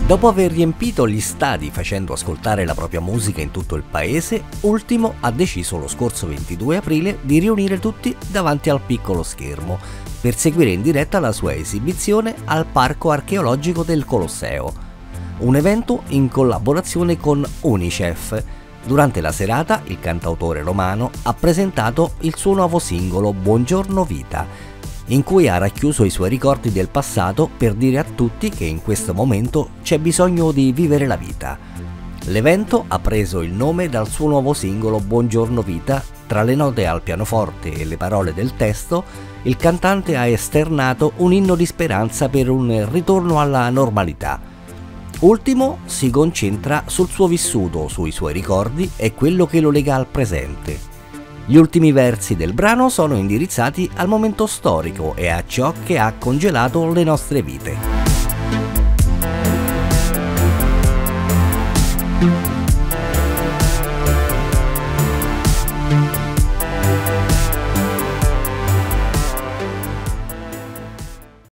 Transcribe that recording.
Dopo aver riempito gli stadi facendo ascoltare la propria musica in tutto il paese, Ultimo ha deciso lo scorso 22 aprile di riunire tutti davanti al piccolo schermo per seguire in diretta la sua esibizione al Parco Archeologico del Colosseo, un evento in collaborazione con UNICEF. Durante la serata il cantautore romano ha presentato il suo nuovo singolo Buongiorno Vita, in cui ha racchiuso i suoi ricordi del passato per dire a tutti che in questo momento c'è bisogno di vivere la vita. L'evento ha preso il nome dal suo nuovo singolo Buongiorno Vita. Tra le note al pianoforte e le parole del testo, il cantante ha esternato un inno di speranza per un ritorno alla normalità. Ultimo si concentra sul suo vissuto, sui suoi ricordi e quello che lo lega al presente. Gli ultimi versi del brano sono indirizzati al momento storico e a ciò che ha congelato le nostre vite.